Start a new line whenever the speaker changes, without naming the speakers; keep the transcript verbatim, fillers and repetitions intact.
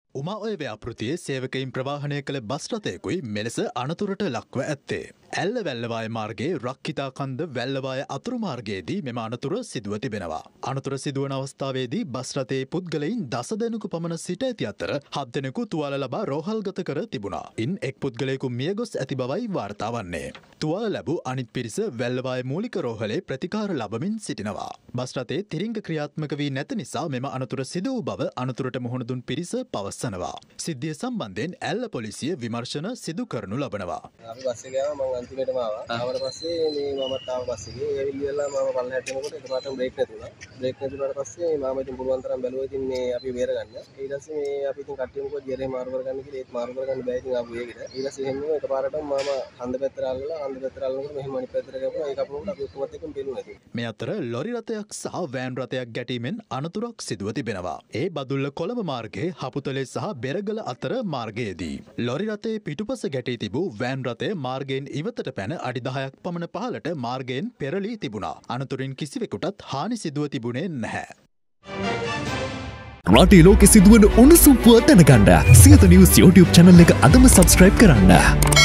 උමා ඔය ව්‍යාපෘතියේ සේවකයින් ප්‍රවාහනය කළ බස් රථයකුයි මෙලෙස අනතුරට ලක්ව ඇත්තේ. ඇල්ල වැල්ලවාය මාර්ගයේ රක්කිතාකන්ද වැල්ලවාය අතුරු මාර්ගයේදී මෙම අනතුර සිදුව තිබෙනවා. අනතුර සිදුවන අවස්ථාවේදී බස් රථයේ පුද්ගලයින් දස දෙනෙකු පමණ සිට ඇති අතර හත් දෙනෙකු තුවාල ලබා රෝහල්ගත කර තිබුණා. ඉන් එක් පුද්ගලයෙකු මියගොස් ඇති බවයි වාර්තා වන්නේ. තුවාල ලැබූ අනිත් පිරිස වැල්ලවාය මූලික රෝහලේ ප්‍රතිකාර ලබමින් සිටිනවා. බස් රථයේ තිරිංග ක්‍රියාත්මක වී නැති නිසා මෙම අනතුර සිදු වූ බව අනතුරට මුහුණ දුන් පිරිස පවසනවා. සිද්ධිය සම්බන්ධයෙන් ඇල්ල පොලිසිය විමර්ශන සිදු කරනු ලබනවා.
අපි බස් එකේ ආවා මම අන්තිමටම ආවා. ආවට පස්සේ මේ මමත් ආව බස් එකේ. ඒ විදිහලා මම පල්ලෙහාට යනකොට එකපාරටම බ්‍රේක් නැතුණා. බ්‍රේක් නැතුණාට පස්සේ මම ඉතින් පුළුවන් තරම් බැලුවා ඉතින් මේ අපි බේර ගන්න. ඊට පස්සේ මේ අපි ඉතින් කට්ටියම කිව්වා ජීරේ මාරු කරගන්න කියලා. ඒත් මාරු කරගන්න බෑ ඉතින් ආපු එකේට. ඊට පස්සේ එහෙම එකපාරටම මම හන්ද පැත්තට අල්ලලා හන්ද පැත්තට අල්ලනකොට මෙහෙම අනිත් පැත්තට ගියා. ඒක අපුණුට අපි ඔක්කොමත් එක්කම බැලුවා ඉතින්.
මේ අතර ලොරි රථයක් සහ වෑන් රථයක් ගැටීමෙන් අනතුරක් සිදුව තිබෙනවා. ඒ බදුල්ල කොළඹ මාර්ගයේ හපුතලේ සහ බෙරගල අතර මාර්ගයේදී ලොරි රථයේ පිටුපස ගැටී තිබූ වෑන් රථය මාර්ගයෙන් ඉවතට පැන අඩි දහයක් පමණ පහළට මාර්ගයෙන් පෙරළී තිබුණා. අනතුරින් කිසිවෙකුටත් හානි සිදුව තිබුණේ නැහැ.
රටේ ලෝකෙ සිදුවන උණුසුම් පුවත් දැනගන්න සියත නිවුස් YouTube channel එක අදම subscribe කරන්න.